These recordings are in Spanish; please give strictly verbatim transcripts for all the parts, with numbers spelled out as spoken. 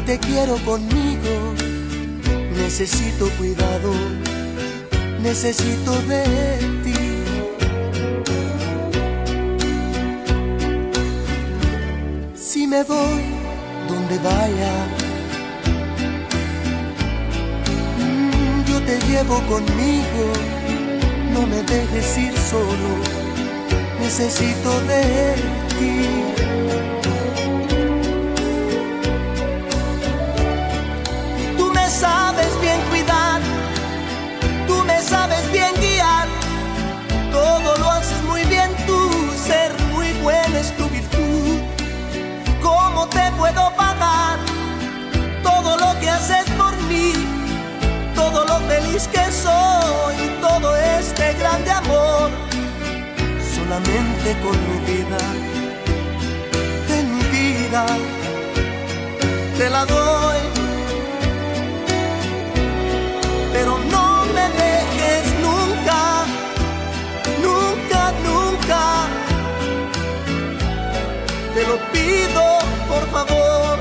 te quiero conmigo. Necesito cuidado, necesito de ti. Si me voy donde vaya, yo te llevo conmigo. No me dejes ir solo, necesito de ti. Tú me sabes bien cuidar, tú me sabes bien guiar. Todo lo haces muy bien tú, ser muy buena es tu virtud. ¿Cómo te puedo pagar todo lo que haces por mí? Todo lo feliz que soy, todo este grande amor. Solamente con mi vida, de mi vida, te la doy. Pero no me dejes nunca, nunca, nunca. Te lo pido, por favor.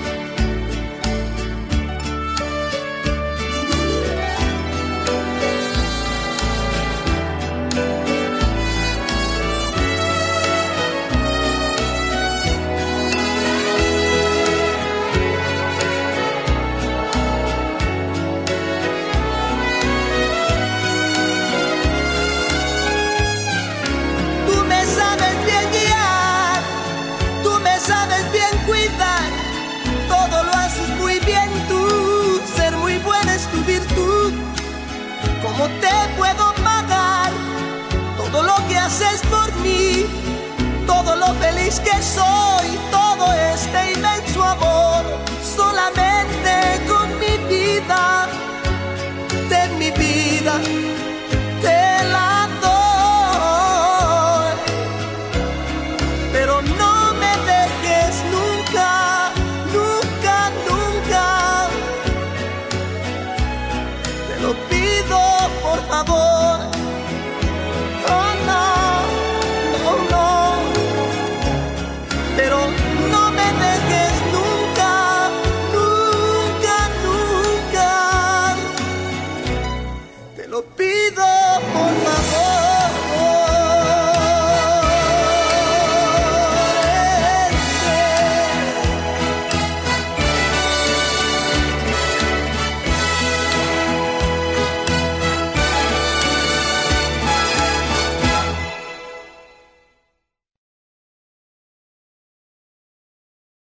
¿Cómo te puedo pagar todo lo que haces por mí? Todo lo feliz que soy, todo este inmenso amor. Solamente con mi vida, de mi vida, te la doy. Pero no me dejes nunca, nunca, nunca. Te lo pido, por favor.